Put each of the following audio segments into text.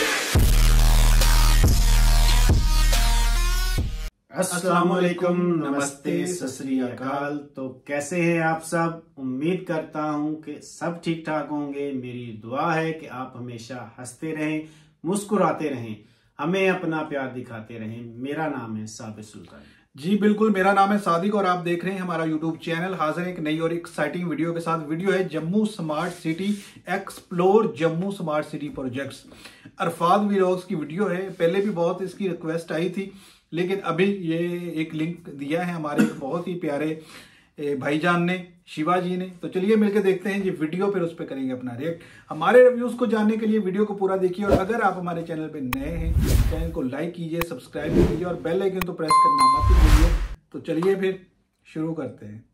अस्सलामुअलैकुम, नमस्ते, सत श्री अकाल। तो कैसे हैं आप सब? उम्मीद करता हूं कि सब ठीक ठाक होंगे। मेरी दुआ है कि आप हमेशा हंसते रहें, मुस्कुराते रहें, हमें अपना प्यार दिखाते रहें। मेरा नाम है साबिर सुल्तान। जी बिल्कुल, मेरा नाम है सादिक और आप देख रहे हैं हमारा यूट्यूब चैनल। हाजिर एक नई और एक्साइटिंग वीडियो के साथ। वीडियो है Jammu smart city explore Jammu smart city projects. Arafat vlogs की वीडियो है। पहले भी बहुत इसकी रिक्वेस्ट आई थी, लेकिन अभी ये एक लिंक दिया है हमारे एक बहुत ही प्यारे भाईजान ने, शिवाजी ने। तो चलिए मिलकर देखते हैं ये वीडियो, फिर उस पर करेंगे अपना रिएक्ट। हमारे रिव्यूज को जानने के लिए वीडियो को पूरा देखिए, और अगर आप हमारे चैनल पे नए हैं, चैनल को लाइक कीजिए, सब्सक्राइब कीजिए और बेल आइकन तो प्रेस करना मत भूलिए। तो चलिए फिर शुरू करते हैं।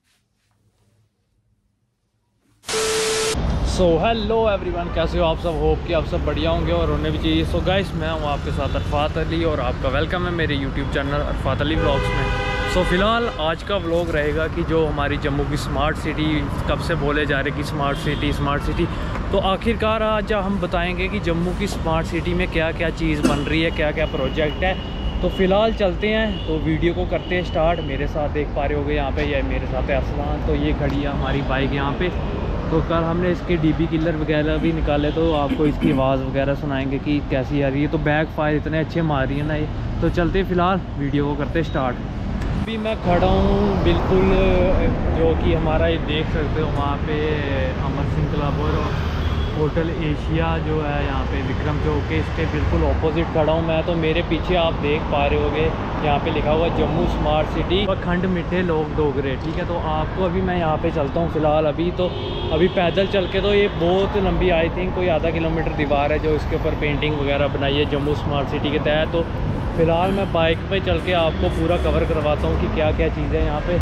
सो हेलो एवरीवन, कैसे हो आप सब? होप कि आप सब बढ़िया होंगे और होने भी चाहिए। सो गाइस, मैं हूँ आपके साथ अरफात अली और आपका वेलकम है मेरे YouTube channel Arafat Ali vlogs में। सो फिलहाल आज का व्लॉग रहेगा कि जो हमारी जम्मू की स्मार्ट सिटी, कब से बोले जा रहे कि स्मार्ट सिटी, तो आखिरकार आज हम बताएंगे कि जम्मू की स्मार्ट सिटी में क्या क्या चीज़ बन रही है, क्या क्या प्रोजेक्ट है। तो फिलहाल चलते हैं, तो वीडियो को करते हैं स्टार्ट। मेरे साथ देख पा रहे होगे यहाँ पे, ये मेरे साथ है असलान। तो ये खड़ी है हमारी बाइक यहाँ पे। तो कल हमने इसके डीबी किलर वगैरह भी निकाले, तो आपको इसकी आवाज़ वगैरह सुनाएंगे कि कैसी आ रही है। तो बैक फायर इतने अच्छे मार रही है ना ये। तो चलते फिलहाल वीडियो को करते स्टार्ट। अभी मैं खड़ा हूँ बिल्कुल, जो कि हमारा ये देख सकते हो वहाँ पे अमर सिंह क्लब और होटल एशिया जो है यहाँ पे विक्रम चौक के इसके बिल्कुल ऑपोजिट खड़ा हूँ मैं। तो मेरे पीछे आप देख पा रहे होगे यहाँ पे लिखा हुआ जम्मू स्मार्ट सिटी खंड मिठे लोग डोगरे। ठीक है, तो आपको अभी मैं यहाँ पे चलता हूँ फिलहाल। अभी पैदल चल के, तो ये बहुत लंबी, आई थिंक कोई आधा किलोमीटर दीवार है जो इसके ऊपर पेंटिंग वगैरह बनाई है जम्मू स्मार्ट सिटी के तहत। तो फिलहाल मैं बाइक पे चल के आपको पूरा कवर करवाता हूँ कि क्या क्या चीज़ें यहाँ पे।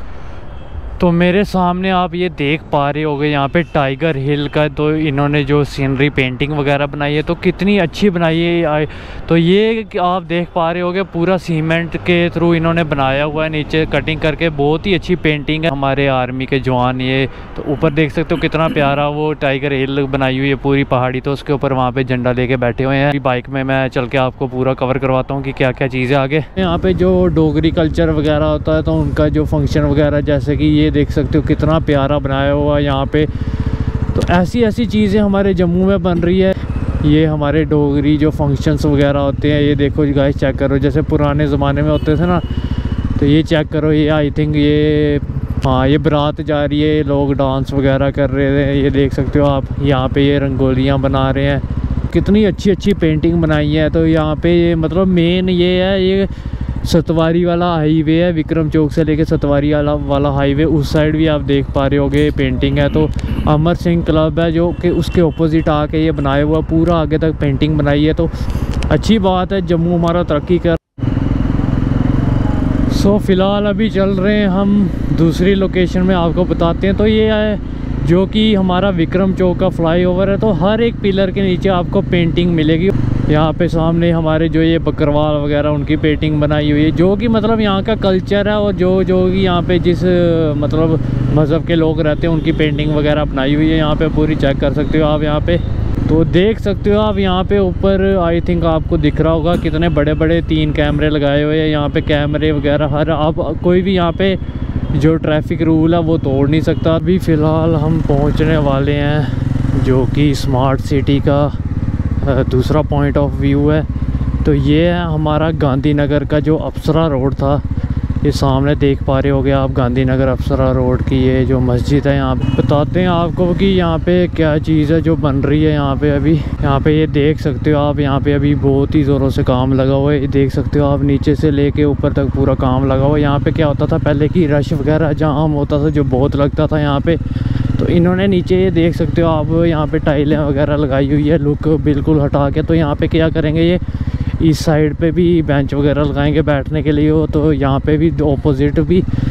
तो मेरे सामने आप ये देख पा रहे होगे यहाँ पे टाइगर हिल का, तो इन्होंने जो सीनरी पेंटिंग वगैरह बनाई है तो कितनी अच्छी बनाई है। तो ये आप देख पा रहे होगे पूरा सीमेंट के थ्रू इन्होंने बनाया हुआ है, नीचे कटिंग करके। बहुत ही अच्छी पेंटिंग है। हमारे आर्मी के जवान, ये तो ऊपर देख सकते हो कितना प्यारा वो टाइगर हिल बनाई हुई है पूरी पहाड़ी। तो उसके ऊपर वहाँ पे झंडा लेके बैठे हुए हैं। बाइक में मैं चल के आपको पूरा कवर करवाता हूँ कि क्या क्या चीज़ें आगे। यहाँ पे जो डोगरी कल्चर वगैरह होता है, तो उनका जो फंक्शन वगैरह, जैसे कि ये देख सकते हो कितना प्यारा बनाया हुआ है यहाँ पे। तो ऐसी चीज़ें हमारे जम्मू में बन रही है। ये हमारे डोगरी जो फंक्शंस वगैरह होते हैं, ये देखो गाइस, चेक करो जैसे पुराने ज़माने में होते थे ना। तो ये चेक करो, ये आई थिंक ये बारात जा रही है, लोग डांस वगैरह कर रहे थे। ये देख सकते हो आप, यहाँ पे ये रंगोलियाँ बना रहे हैं। कितनी अच्छी पेंटिंग बनाई है। तो यहाँ पे ये मतलब मेन ये है, ये सतवारी वाला हाईवे है, विक्रम चौक से लेके सतवारी वाला हाईवे, उस साइड भी आप देख पा रहे होगे पेंटिंग है। तो अमर सिंह क्लब है जो कि उसके ऑपोजिट आके ये बनाया हुआ, पूरा आगे तक पेंटिंग बनाई है। तो अच्छी बात है, जम्मू हमारा तरक्की कर। सो फिलहाल अभी चल रहे हैं हम दूसरी लोकेशन में, आपको बताते हैं। तो ये है जो कि हमारा विक्रम चौक का फ्लाईओवर है। तो हर एक पिलर के नीचे आपको पेंटिंग मिलेगी। यहाँ पे सामने हमारे जो ये बकरवाल वगैरह, उनकी पेंटिंग बनाई हुई है, जो कि मतलब यहाँ का कल्चर है। और जो कि यहाँ पे जिस मतलब मज़हब के लोग रहते हैं, उनकी पेंटिंग वगैरह बनाई हुई है यहाँ पे पूरी। चेक कर सकते हो आप यहाँ पे। तो देख सकते हो आप यहाँ पे ऊपर, आई थिंक आपको दिख रहा होगा कितने बड़े बड़े 3 कैमरे लगाए हुए हैं यहाँ पे। कैमरे वगैरह हर, आप कोई भी यहाँ पे जो ट्रैफिक रूल है वो तोड़ नहीं सकता। अभी फ़िलहाल हम पहुँचने वाले हैं जो कि स्मार्ट सिटी का दूसरा पॉइंट ऑफ व्यू है। तो ये है हमारा गांधीनगर का जो अप्सरा रोड था। ये सामने देख पा रहे होगे आप गांधीनगर अप्सरा रोड की ये जो मस्जिद है। यहाँ बताते हैं आपको कि यहाँ पे क्या चीज़ है जो बन रही है यहाँ पे। अभी यहाँ पे ये देख सकते हो आप, यहाँ पे अभी बहुत ही ज़ोरों से काम लगा हुआ है। ये देख सकते हो आप, नीचे से लेके ऊपर तक पूरा काम लगा हुआ है। यहाँ पे क्या होता था पहले कि रश वगैरह जाम होता था जो बहुत लगता था यहाँ पे। तो इन्होंने नीचे ये देख सकते हो आप, यहाँ पे टाइलें वगैरह लगाई हुई है, लुक बिल्कुल हटा के। तो यहाँ पे क्या करेंगे, ये इस साइड पे भी बेंच वगैरह लगाएंगे बैठने के लिए हो। तो यहाँ पे भी ऑपोजिट भी।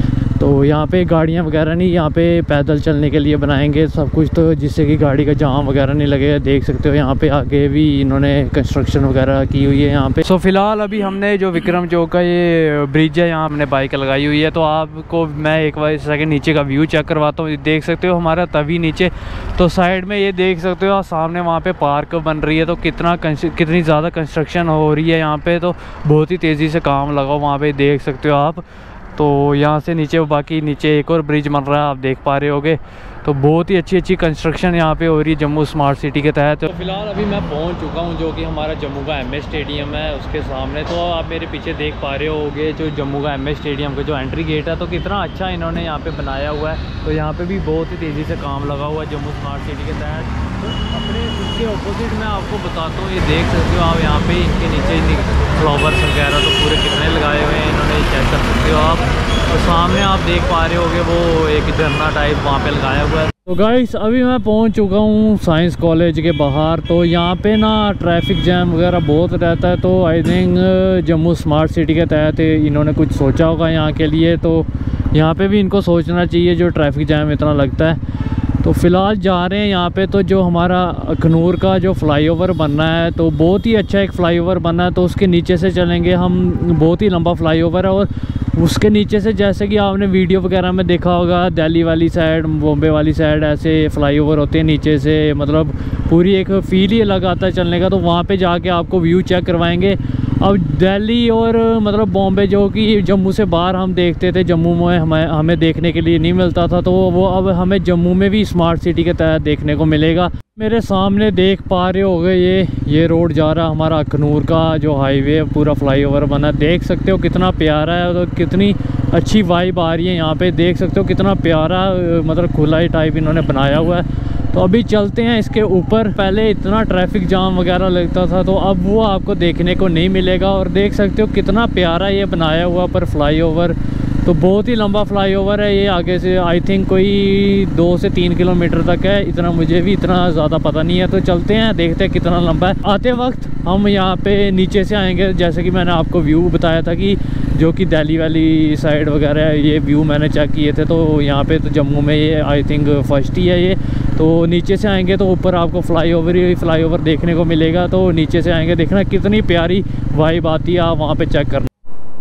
तो यहाँ पे गाड़ियाँ वगैरह नहीं, यहाँ पे पैदल चलने के लिए बनाएंगे सब कुछ, तो जिससे कि गाड़ी का जाम वगैरह नहीं लगेगा। देख सकते हो यहाँ पे आगे भी इन्होंने कंस्ट्रक्शन वगैरह की हुई है यहाँ पे। सो फिलहाल अभी हमने जो विक्रम चौक का ये ब्रिज है, यहाँ हमने बाइक लगाई हुई है। तो आपको मैं एक बार सेकंड नीचे का व्यू चेक करवाता हूँ। देख सकते हो हमारा तभी नीचे, तो साइड में ये देख सकते हो सामने वहाँ पे पार्क बन रही है। तो कितनी ज़्यादा कंस्ट्रक्शन हो रही है यहाँ पे, तो बहुत ही तेज़ी से काम लगा वहाँ पे, देख सकते हो आप। तो यहाँ से नीचे बाकी नीचे एक और ब्रिज बन रहा है, आप देख पा रहे होगे। तो बहुत ही अच्छी कंस्ट्रक्शन यहाँ पे हो रही है जम्मू स्मार्ट सिटी के तहत। तो फिलहाल अभी मैं पहुँच चुका हूँ जो कि हमारा जम्मू का MS स्टेडियम है उसके सामने। तो आप मेरे पीछे देख पा रहे होगे जो जम्मू का MS स्टेडियम का जो एंट्री गेट है, तो कितना अच्छा इन्होंने यहाँ पे बनाया हुआ है। तो यहाँ पे भी बहुत ही तेज़ी से काम लगा हुआ है जम्मू स्मार्ट सिटी के तहत। तो अपने इसके अपोजिट मैं आपको बताता हूँ, ये देख सकते हो आप यहाँ पे इनके नीचे फ्लावर्स वगैरह तो पूरे कितने लगाए हुए हैं इन्होंने, चेक कर सकते हो आप। तो सामने आप देख पा रहे होगे वो एक झरना टाइप वहाँ पे लगाया हुआ है। तो गाइस अभी मैं पहुँच चुका हूँ साइंस कॉलेज के बाहर। तो यहाँ पे ना ट्रैफिक जैम वगैरह बहुत रहता है। तो I think Jammu smart city के तहत इन्होंने कुछ सोचा होगा यहाँ के लिए। तो यहाँ पे भी इनको सोचना चाहिए जो ट्रैफिक जैम इतना लगता है। तो फ़िलहाल जा रहे हैं यहाँ पे। तो जो हमारा अखनूर का जो फ्लाईओवर बनना है, तो बहुत ही अच्छा एक फ़्लाईओवर बनना है। तो उसके नीचे से चलेंगे हम, बहुत ही लंबा फ्लाईओवर है। और उसके नीचे से जैसे कि आपने वीडियो वगैरह में देखा होगा, दिल्ली वाली साइड, बॉम्बे वाली साइड ऐसे फ्लाईओवर होते हैं नीचे से, मतलब पूरी एक फील ही अलग आता है चलने का। तो वहाँ पे जाके आपको व्यू चेक करवाएंगे। अब दिल्ली और मतलब बॉम्बे जो कि जम्मू से बाहर हम देखते थे, जम्मू में हमें देखने के लिए नहीं मिलता था, तो वो अब हमें जम्मू में भी स्मार्ट सिटी के तहत देखने को मिलेगा। मेरे सामने देख पा रहे होगे ये रोड जा रहा है हमारा अखनूर का जो हाईवे, पूरा फ्लाईओवर बना, देख सकते हो कितना प्यारा है। तो कितनी अच्छी वाइब आ रही है यहाँ पे, देख सकते हो कितना प्यारा मतलब खुला ही टाइप इन्होंने बनाया हुआ है। तो अभी चलते हैं इसके ऊपर। पहले इतना ट्रैफिक जाम वगैरह लगता था, तो अब वो आपको देखने को नहीं मिलेगा। और देख सकते हो कितना प्यारा ये बनाया हुआ पर फ्लाईओवर। तो बहुत ही लंबा फ्लाईओवर है ये, आगे से आई थिंक कोई 2 से 3 किलोमीटर तक है, इतना मुझे भी इतना ज़्यादा पता नहीं है। तो चलते हैं देखते हैं कितना लंबा है। आते वक्त हम यहाँ पे नीचे से आएंगे, जैसे कि मैंने आपको व्यू बताया था कि जो कि दिल्ली वाली साइड वगैरह ये व्यू मैंने चेक किए थे। तो यहाँ पे तो जम्मू में ये आई थिंक फर्स्ट ही है ये। तो नीचे से आएंगे तो ऊपर आपको फ्लाईओवर देखने को मिलेगा। तो नीचे से आएंगे, देखना कितनी प्यारी वाइब आती है, आप वहाँ पे चेक करना।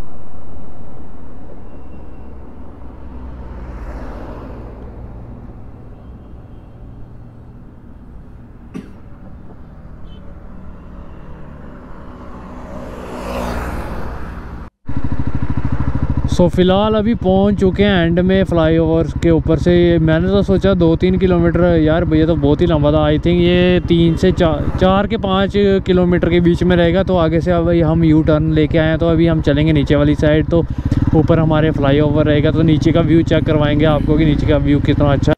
सो फिलहाल अभी पहुंच चुके हैं एंड में फ्लाईओवर के ऊपर से। मैंने तो सोचा 2-3 किलोमीटर, यार भैया तो बहुत ही लंबा था। आई थिंक ये 3 से 4 के 5 किलोमीटर के बीच में रहेगा। तो आगे से अब हम यू टर्न लेके आए हैं, तो अभी हम चलेंगे नीचे वाली साइड। तो ऊपर हमारे फ्लाईओवर रहेगा, तो नीचे का व्यू चेक करवाएंगे आपको कि नीचे का व्यू कितना अच्छा है।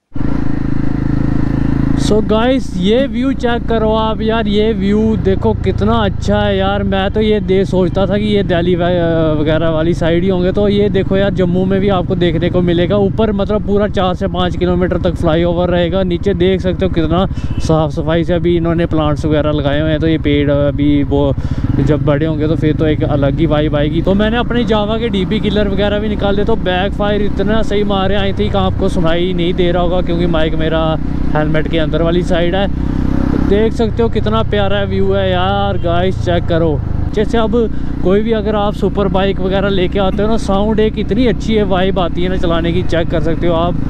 सो गाइस ये व्यू चेक करो आप यार, ये व्यू देखो कितना अच्छा है यार। मैं तो ये सोचता था कि ये दिल्ली वगैरह वाली साइड ही होंगे। तो ये देखो यार, जम्मू में भी आपको देखने को मिलेगा। ऊपर मतलब पूरा 4 से 5 किलोमीटर तक फ्लाईओवर रहेगा। नीचे देख सकते हो कितना साफ़ सफाई से अभी इन्होंने प्लांट्स वगैरह लगाए हुए हैं। तो ये पेड़ अभी वो जब बड़े होंगे तो फिर तो एक अलग ही वाइब आएगी। तो मैंने अपनी जावा के DP किलर वगैरह भी निकाल दिए। तो बैक फायर इतना सही मारे आई थी कि आपको सुनाई नहीं दे रहा होगा, क्योंकि माइक मेरा हेलमेट के अंदर वाली साइड है। तो देख सकते हो कितना प्यारा व्यू है यार। गाइस चेक करो, जैसे अब कोई भी अगर आप सुपर बाइक वगैरह लेके आते हो ना, साउंड एक इतनी अच्छी है, वाइब आती है ना चलाने की, चेक कर सकते हो आप।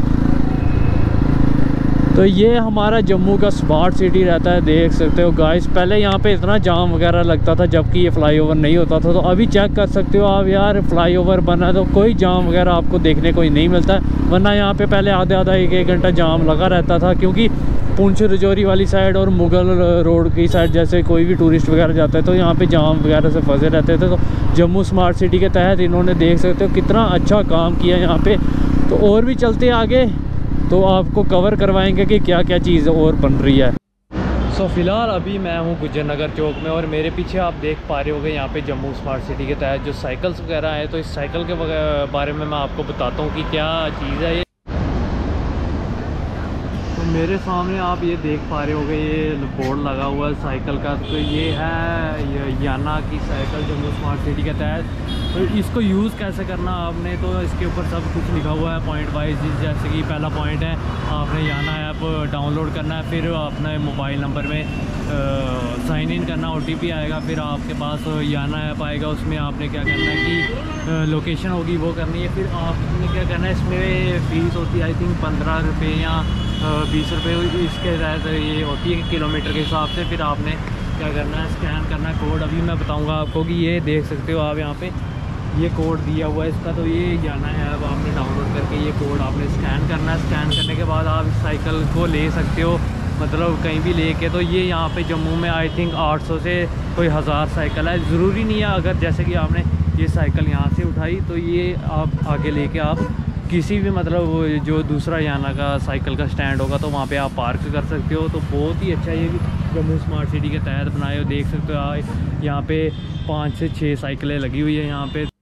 तो ये हमारा जम्मू का स्मार्ट सिटी रहता है, देख सकते हो गाइस। पहले यहाँ पे इतना जाम वगैरह लगता था जबकि ये फ्लाईओवर नहीं होता था। तो अभी चेक कर सकते हो आप यार, फ्लाईओवर बना तो कोई जाम वगैरह आपको देखने को ही नहीं मिलता है। वरना यहाँ पे पहले आधा 1 घंटा जाम लगा रहता था, क्योंकि पुंछ रजौरी वाली साइड और मुगल रोड की साइड जैसे कोई भी टूरिस्ट वगैरह जाता है तो यहाँ पे जाम वगैरह से फंसे रहते थे। तो जम्मू स्मार्ट सिटी के तहत इन्होंने देख सकते हो कितना अच्छा काम किया यहाँ पे। तो और भी चलते आगे तो आपको कवर करवाएंगे कि क्या क्या चीज़ और बन रही है। सो फिलहाल अभी मैं हूँ गुज्जर नगर चौक में, और मेरे पीछे आप देख पा रहे होगे यहाँ पे जम्मू स्मार्ट सिटी के तहत जो साइकिल्स वगैरह है। तो इस साइकिल के बारे में मैं आपको बताता हूँ कि क्या चीज़ है ये। तो मेरे सामने आप ये देख पा रहे होगे, ये बोर्ड लगा हुआ है साइकिल का। तो ये है याना की साइकिल जम्मू स्मार्ट सिटी के तहत। तो इसको यूज़ कैसे करना आपने, तो इसके ऊपर सब कुछ लिखा हुआ है पॉइंट वाइज। जैसे कि पहला पॉइंट है, आपने याना ऐप डाउनलोड करना है, फिर अपने मोबाइल नंबर में साइन इन करना, OTP आएगा, फिर आपके पास याना ऐप आएगा। उसमें आपने क्या करना है कि लोकेशन होगी वो करनी है। फिर आपने क्या करना है, इसमें फ़ीस होती है आई थिंक 15 रुपये या 20 रुपये इसके तहत ये होती है किलोमीटर के हिसाब से। फिर आपने क्या करना है, स्कैन करना है कोड। अभी मैं बताऊंगा आपको कि ये देख सकते हो आप यहाँ पे ये कोड दिया हुआ है इसका। तो ये याना है, अब आपने डाउनलोड करके ये कोड आपने स्कैन करना है। स्कैन करने के बाद आप इस साइकिल को ले सकते हो, मतलब कहीं भी लेके। तो ये यहाँ पे जम्मू में आई थिंक 800 से कोई 1000 साइकिल है। ज़रूरी नहीं है, अगर जैसे कि आपने ये साइकिल यहाँ से उठाई तो ये आप आगे लेके आप किसी भी मतलब जो दूसरा याना का साइकिल का स्टैंड होगा तो वहाँ पे आप पार्क कर सकते हो। तो बहुत ही अच्छा ये जम्मू स्मार्ट सिटी के तहत बनाए हो। देख सकते हो यहाँ पे 5 से 6 साइकिलें लगी हुई है यहाँ पे।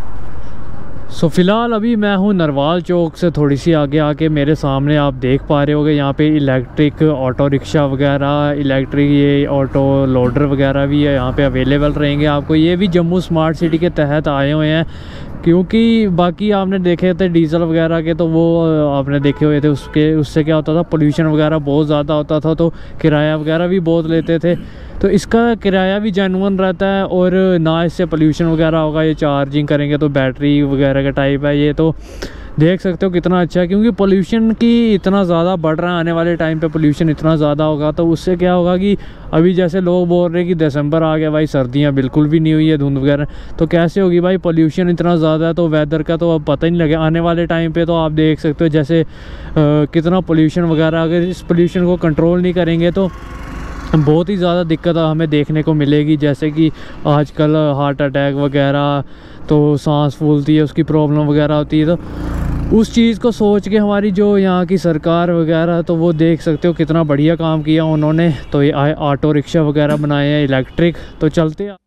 सो फ़िलहाल अभी मैं हूँ नरवाल चौक से थोड़ी सी आगे आके। मेरे सामने आप देख पा रहे होगे यहाँ पे इलेक्ट्रिक ऑटो रिक्शा वगैरह, इलेक्ट्रिक ये ऑटो लोडर वगैरह भी है यहाँ पे अवेलेबल रहेंगे आपको। ये भी जम्मू स्मार्ट सिटी के तहत आए हुए हैं, क्योंकि बाकी आपने देखे थे डीजल वगैरह के, तो वो आपने देखे हुए थे उससे क्या होता था, पोल्यूशन वगैरह बहुत ज़्यादा होता था, तो किराया वगैरह भी बहुत लेते थे। तो इसका किराया भी जेन्युइन रहता है और ना इससे पोल्यूशन वगैरह होगा। ये चार्जिंग करेंगे तो बैटरी वगैरह का टाइप है ये। तो देख सकते हो कितना अच्छा है, क्योंकि पोल्यूशन की इतना ज़्यादा बढ़ रहा है। आने वाले टाइम पे पोल्यूशन इतना ज़्यादा होगा तो उससे क्या होगा कि अभी जैसे लोग बोल रहे हैं कि दिसंबर आ गया भाई, सर्दियाँ बिल्कुल भी नहीं हुई है, धुंध वगैरह, तो कैसे होगी भाई, पोल्यूशन इतना ज़्यादा है। तो वेदर का तो अब पता ही नहीं लगे। आने वाले टाइम पे तो आप देख सकते हो जैसे कितना पोल्यूशन वगैरह, अगर इस पोल्यूशन को कंट्रोल नहीं करेंगे तो बहुत ही ज़्यादा दिक्कत हमें देखने को मिलेगी। जैसे कि आजकल हार्ट अटैक वगैरह, तो सांस फूलती है, उसकी प्रॉब्लम वगैरह होती है। तो उस चीज़ को सोच के हमारी जो यहाँ की सरकार वगैरह, तो वो देख सकते हो कितना बढ़िया काम किया उन्होंने। तो ये ऑटो रिक्शा वगैरह बनाए हैं इलेक्ट्रिक। तो चलते हैं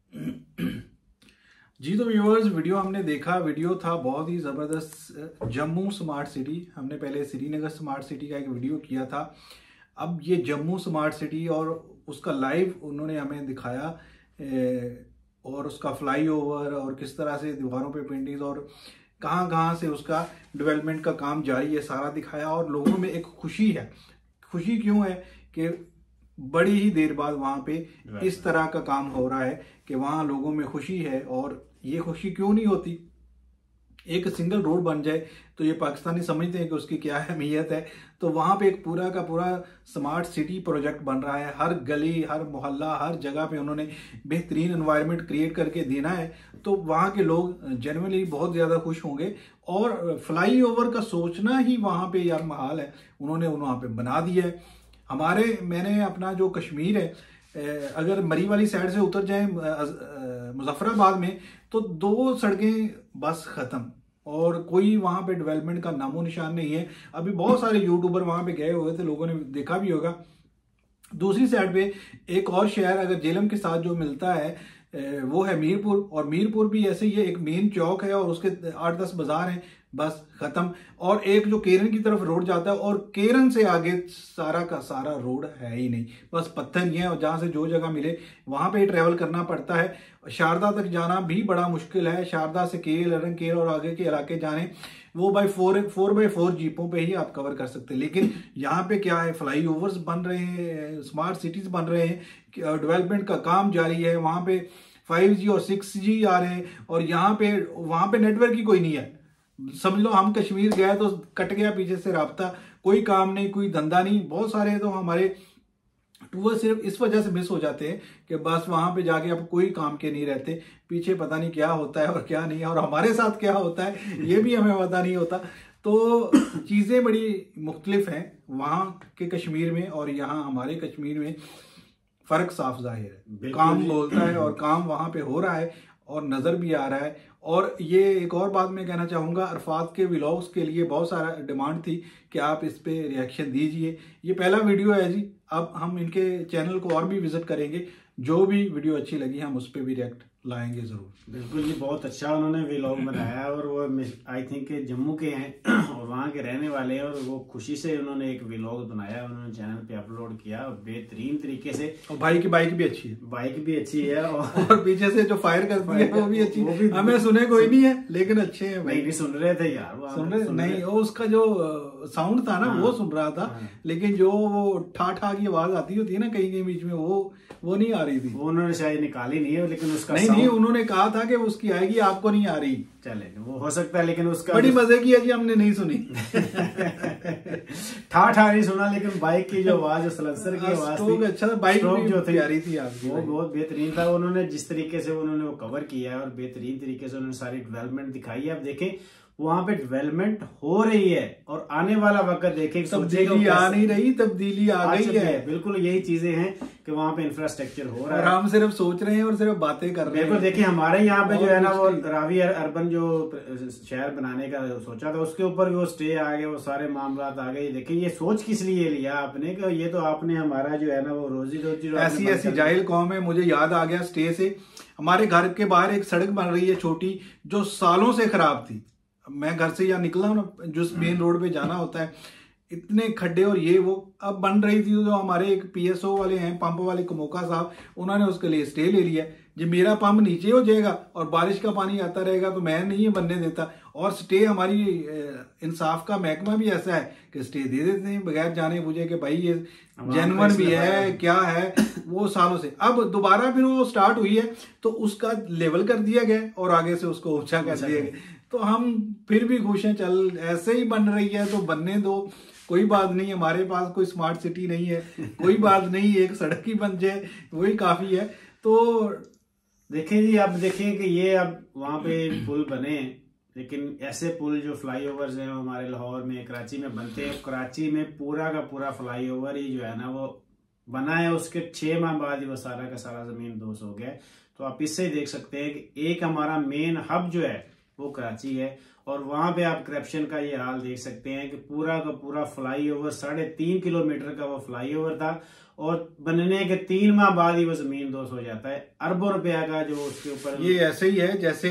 जी। तो व्यूअर्स, वीडियो हमने देखा, वीडियो था बहुत ही ज़बरदस्त। जम्मू स्मार्ट सिटी, हमने पहले श्रीनगर स्मार्ट सिटी का एक वीडियो किया था, अब ये जम्मू स्मार्ट सिटी और उसका लाइव उन्होंने हमें दिखाया, और उसका फ्लाईओवर और किस तरह से दीवारों पे पेंटिंग्स और कहाँ से उसका डेवलपमेंट का काम जारी है, सारा दिखाया। और लोगों में एक खुशी है। खुशी क्यों है कि बड़ी ही देर बाद वहाँ पे इस तरह का काम हो रहा है कि वहाँ लोगों में खुशी है। और ये खुशी क्यों नहीं होती, एक सिंगल रोड बन जाए तो ये पाकिस्तानी समझते हैं कि उसकी क्या अहमियत है। तो वहाँ पे एक पूरा का पूरा स्मार्ट सिटी प्रोजेक्ट बन रहा है। हर गली, हर मोहल्ला, हर जगह पे उन्होंने बेहतरीन एनवायरनमेंट क्रिएट करके देना है। तो वहाँ के लोग जनरली बहुत ज़्यादा खुश होंगे। और फ्लाई ओवर का सोचना ही वहाँ पे यार महाल है, उन्होंने वहाँ पे बना दिया है। मैंने अपना जो कश्मीर है, अगर मरी वाली साइड से उतर जाए मुजफ्फराबाद में, तो 2 सड़कें बस खत्म, और कोई वहां पे डेवलपमेंट का नामो निशान नहीं है। अभी बहुत सारे यूट्यूबर वहां पे गए हुए थे, लोगों ने देखा भी होगा। दूसरी साइड पे एक और शहर अगर जेलम के साथ जो मिलता है वो है मीरपुर, और मीरपुर भी ऐसे ही है, एक मेन चौक है और उसके 8-10 बाजार हैं, बस खत्म। और एक जो केरन की तरफ रोड जाता है, और केरन से आगे सारा का सारा रोड है ही नहीं, बस पत्थर ही है, और जहां से जो जगह मिले वहां पे ट्रेवल करना पड़ता है। शारदा तक जाना भी बड़ा मुश्किल है, शारदा से केल, अरंकेल और आगे के इलाके जाने वो बाई 4x4 जीपों पे ही आप कवर कर सकते हैं। लेकिन यहाँ पे क्या है, फ्लाई ओवर्स बन रहे हैं, स्मार्ट सिटीज बन रहे हैं, डेवलपमेंट का काम जारी है। वहां पे 5G और 6G आ रहे हैं, और यहाँ पे वहां पे नेटवर्क ही कोई नहीं है। समझ लो हम कश्मीर गए तो कट गया पीछे से राब्ता, कोई काम नहीं, कोई धंधा नहीं। बहुत सारे तो हमारे टूर सिर्फ इस वजह से मिस हो जाते हैं कि बस वहां पे जाके अब कोई काम के नहीं रहते, पीछे पता नहीं क्या होता है और क्या नहीं है, और हमारे साथ क्या होता है ये भी हमें पता नहीं होता। तो चीजें बड़ी मुख्तलिफ हैं वहां के कश्मीर में और यहाँ हमारे कश्मीर में, फर्क साफ जाहिर है। काम बोलता है और काम वहां पे हो रहा है और नजर भी आ रहा है। और ये एक और बात मैं कहना चाहूँगा, अरफात के व्लॉग्स के लिए बहुत सारा डिमांड थी कि आप इस पे रिएक्शन दीजिए। ये पहला वीडियो है जी, अब हम इनके चैनल को और भी विजिट करेंगे, जो भी वीडियो अच्छी लगी हम उस पर भी रिएक्ट लाएंगे जरूर। बिल्कुल जी, बहुत अच्छा उन्होंने व्लॉग बनाया और वो आई थिंक जम्मू के हैं और वहाँ के रहने वाले हैं, और वो खुशी से उन्होंने एक व्लॉग बनाया, उन्होंने चैनल पे अपलोड किया और बेहतरीन तरीके से। और भाई की बाइक भी अच्छी है, बाइक भी अच्छी है और पीछे से जो फायर करती है वो भी अच्छी है। हमें सुने कोई नहीं है लेकिन अच्छे हैं भाई। नहीं सुन रहे थे यार, सुन रहे नहीं, वो उसका जो साउंड था ना वो सुन रहा था, लेकिन जो वो ठा ठा की आवाज आती होती है ना कहीं कहीं बीच में, वो नहीं आ रही थी। वो उन्होंने शायद निकाली नहीं है, लेकिन उसका नहीं उन्होंने कहा था कि उसकी आएगी, आपको नहीं आ रही। चले वो हो सकता है, लेकिन उसका बड़ी मजे की है जी, हमने नहीं सुनी। ठा ठा नहीं सुना, लेकिन बाइक की जो आवाज, सलेंसर की आवाज थी, अच्छा था, बाइक जो थी प्यारी थी आपकी, वो बहुत बेहतरीन था। उन्होंने जिस तरीके से उन्होंने वो कवर किया है और बेहतरीन तरीके से उन्होंने सारी डेवलपमेंट दिखाई है। आप देखें वहां पे डेवलपमेंट हो रही है और आने वाला वक्त देखें, तब्दीली आ नहीं रही, तब्दीली आ गई है। बिल्कुल यही चीजें हैं कि वहां पे इंफ्रास्ट्रक्चर हो रहा है, हम सिर्फ सोच रहे हैं और सिर्फ बातें कर रहे हैं। बिल्कुल देखिए हमारे यहाँ पे जो है ना वो रावी अर्बन जो शहर बनाने का सोचा था, उसके ऊपर भी वो स्टे आ गए, वो सारे मामला आ गए। देखिए ये सोच किस लिए लिया आपने, कि ये तो आपने हमारा जो है ना वो रोजी रोटी ऐसी जाहिल कौम है। मुझे याद आ गया स्टे से, हमारे घर के बाहर एक सड़क बन रही है छोटी, जो सालों से खराब थी। मैं घर से यहाँ निकला हूँ ना, जो मेन रोड पे जाना होता है, इतने खड्डे और ये वो, अब बन रही थी। जो हमारे एक PSO वाले हैं, पंप वाले कमोका साहब, उन्होंने उसके लिए स्टे ले लिया। जब मेरा पंप नीचे हो जाएगा और बारिश का पानी आता रहेगा तो मैं नहीं बनने देता। और स्टे हमारी इंसाफ का महकमा भी ऐसा है कि स्टे दे देते हैं बगैर जाने बुझे कि भाई ये जेन्युइन भी है क्या है, वो सालों से। अब दोबारा फिर वो स्टार्ट हुई है तो उसका लेवल कर दिया गया और आगे से उसको ऊंचा कर दिया गया। तो हम फिर भी खुश हैं, चल ऐसे ही बन रही है तो बनने दो, कोई बात नहीं। हमारे पास कोई स्मार्ट सिटी नहीं है, कोई बात नहीं, एक सड़क ही बन जाए वही काफी है। तो देखिए जी, आप देखिए कि ये अब वहां पे पुल बने, लेकिन ऐसे पुल जो फ्लाईओवर्स हैं हमारे लाहौर में, कराची में बनते हैं। कराची में पूरा का पूरा फ्लाईओवर ही जो है ना वो बना है, उसके 6 माह बाद ही वो सारा का सारा जमीन दोष हो गया। तो आप इससे देख सकते हैं कि एक हमारा मेन हब जो है वो कराची है, और वहां पे आप करप्शन का ये हाल देख सकते हैं कि पूरा का पूरा फ्लाईओवर 3.5 किलोमीटर का वो फ्लाईओवर था, और बनने के 3 माह बाद ही वो जमीन दोष हो जाता है। अरबों रुपया का जो उसके ऊपर, ये ऐसे ही है जैसे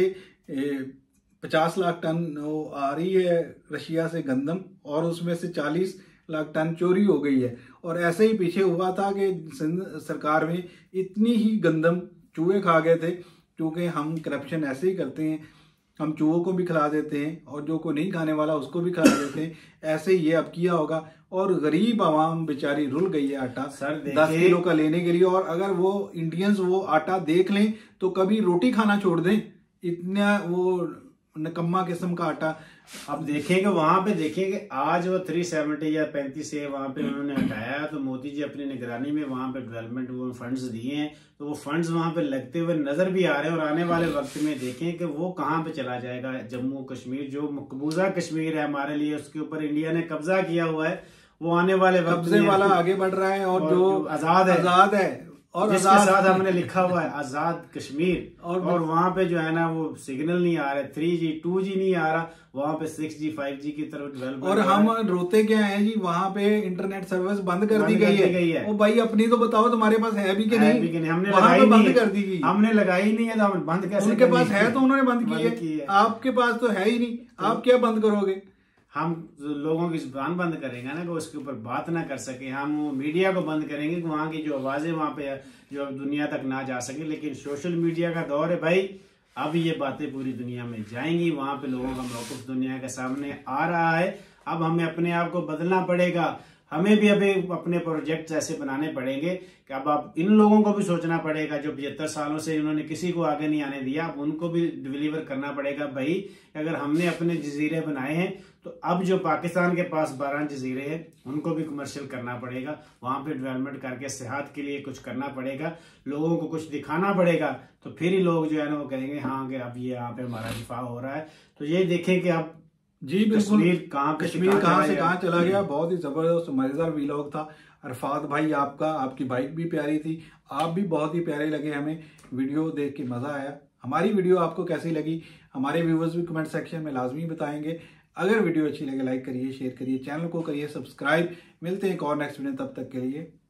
50 लाख टन वो आ रही है रशिया से गंदम, और उसमें से 40 लाख टन चोरी हो गई है। और ऐसे ही पीछे हुआ था कि सिंध सरकार में इतनी ही गंदम चूहे खा गए थे, क्योंकि हम करप्शन ऐसे ही करते हैं, हम चूहों को भी खिला देते हैं और जो को नहीं खाने वाला उसको भी खिला देते हैं। ऐसे ही ये अब किया होगा, और गरीब आवाम बेचारी रुल गई है आटा 10 किलो का लेने के लिए। और अगर वो इंडियंस वो आटा देख लें तो कभी रोटी खाना छोड़ दें, इतना वो नकम्मा किस्म का आटा। अब देखेंगे वहां पे, देखेंगे आज वो 370 या 35 से वहां पे उन्होंने हटाया, तो मोदी जी अपनी निगरानी में वहां पे डेवलपमेंट वो फंड्स दिए हैं, तो वो फंड्स वहां पे लगते हुए नजर भी आ रहे हैं। और आने वाले वक्त में देखें कि वो कहाँ पे चला जाएगा। जम्मू कश्मीर जो मकबूजा कश्मीर है हमारे लिए, उसके ऊपर इंडिया ने कब्जा किया हुआ है, वो आने वाले वक्त कब्जे वाला आगे बढ़ रहा है। और जो आजाद है और जिसके साथ हमने लिखा हुआ है आजाद कश्मीर, और वहां पे जो है ना वो सिग्नल नहीं आ रहा, 3G 2G नहीं आ रहा, वहां पे 6G 5G की तरफ डेवलप। और हम रोते क्या है जी, वहां पे इंटरनेट सर्विस बंद कर दी गई है। वो भाई अपनी तो बताओ तुम्हारे पास है भी कि नहीं, हमने वहां पे बंद कर दी गई, हमने लगाई नहीं है तो हम बंद कैसे? उनके पास है तो उन्होंने बंद की है, आपके पास तो है ही नहीं, आप क्या बंद करोगे? हम लोगों की जुबान बंद करेंगे ना कि उसके ऊपर बात ना कर सके, हम मीडिया को बंद करेंगे कि वहां की जो आवाजें वहां पे जो दुनिया तक ना जा सके। लेकिन सोशल मीडिया का दौर है भाई, अब ये बातें पूरी दुनिया में जाएंगी, वहां पे लोगों का मौक़िफ़ दुनिया के सामने आ रहा है। अब हमें अपने आप को बदलना पड़ेगा, हमें भी अभी अपने प्रोजेक्ट ऐसे बनाने पड़ेंगे कि अब आप इन लोगों को भी सोचना पड़ेगा जो 75 सालों से इन्होंने किसी को आगे नहीं आने दिया, अब उनको भी डिलीवर करना पड़ेगा। भाई अगर हमने अपने जजीरे बनाए हैं तो अब जो पाकिस्तान के पास 12 जजीरे हैं उनको भी कमर्शियल करना पड़ेगा, वहां पे डेवलपमेंट करके सेहत के लिए कुछ करना पड़ेगा, लोगों को कुछ दिखाना पड़ेगा, तो फिर ही लोग जो है ना वो कहेंगे हाँ कि अब ये यहाँ पे हमारा दिफा हो रहा है। तो ये देखें कि अब जी बिल्कुल कश्मीर कहाँ से कहाँ चला गया। बहुत ही जबरदस्त मजेदार व्लॉग था। अरफात भाई आपका, आपकी बाइक भी प्यारी थी, आप भी बहुत ही प्यारे लगे, हमें वीडियो देख के मजा आया। हमारी वीडियो आपको कैसी लगी हमारे व्यूवर्स भी कमेंट सेक्शन में लाजमी बताएंगे। अगर वीडियो अच्छी लगे लाइक करिए, शेयर करिए, चैनल को करिए सब्सक्राइब। मिलते हैं एक और नेक्स्ट वीडियो, तब तक के लिए